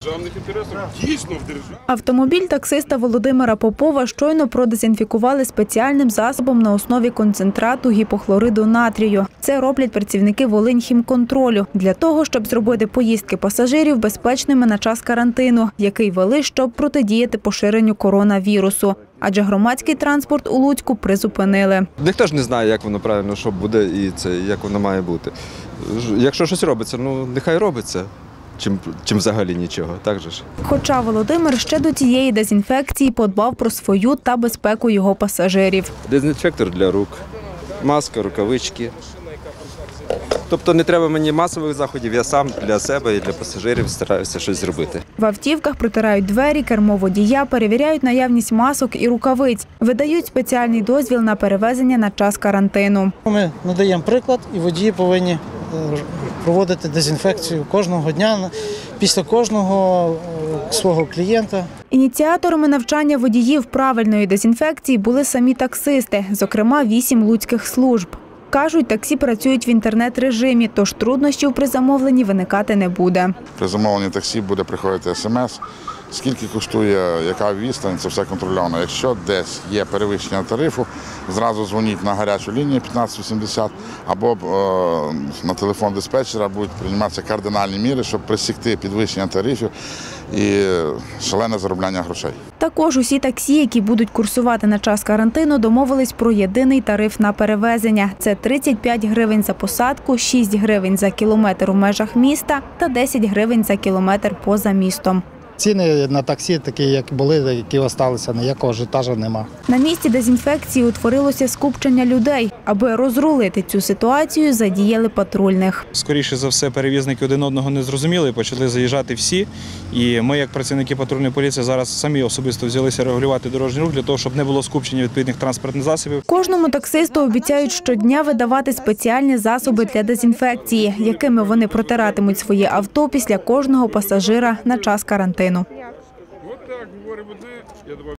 Державних інтересів дійсно в державі. Автомобіль таксиста Володимира Попова щойно продезінфікували спеціальним засобом на основі концентрату гіпохлориду натрію. Це роблять працівники Волиньхімконтролю для того, щоб зробити поїздки пасажирів безпечними на час карантину, який ввели, щоб протидіяти поширенню коронавірусу. Адже громадський транспорт у Луцьку призупинили. Ніхто ж не знає, як воно правильно, що буде і як воно має бути. Якщо щось робиться, нехай робиться. Чим взагалі нічого, так же ж? Хоча Володимир ще до цієї дезінфекції подбав про свою та безпеку його пасажирів. Дезінфектор для рук, маска, рукавички. Тобто не треба мені масових заходів, я сам для себе і для пасажирів стараюся щось зробити. В автівках протирають двері, кермо водія, перевіряють наявність масок і рукавиць. Видають спеціальний дозвіл на перевезення на час карантину. Ми надаємо приклад, і водії повинні проводити дезінфекцію кожного дня після кожного свого клієнта. Ініціаторами навчання водіїв правильної дезінфекції були самі таксисти, зокрема 8 луцьких служб. Кажуть, таксі працюють в інтернет-режимі, тож труднощів при замовленні виникати не буде. При замовленні таксі буде приходити смс, скільки коштує, яка відстань, це все контрольовано. Якщо десь є перевищення тарифу, зразу дзвоніть на гарячу лінію 1580 або на телефон диспетчера будуть прийматися кардинальні міри, щоб пресікти підвищення тарифів і шалене заробляння грошей. Також усі таксі, які будуть курсувати на час карантину, домовились про єдиний тариф на перевезення. Це 35 гривень за посадку, 6 гривень за кілометр у межах міста та 10 гривень за кілометр поза містом. Ціни на таксі такі, як були, які залишилися, ніякого ажіотажу нема. На місці дезінфекції утворилося скупчення людей. Аби розрулити цю ситуацію, задіяли патрульних. Скоріше за все, перевізники один одного не зрозуміли, почали заїжджати всі. І ми, як працівники патрульної поліції, зараз самі особисто взялися регулювати дорожній рух для того, щоб не було скупчення відповідних транспортних засобів. Кожному таксисту обіцяють щодня видавати спеціальні засоби для дезінфекції, якими вони протиратимуть своє авто після кожного пасажира на час карантину. От так говоримо,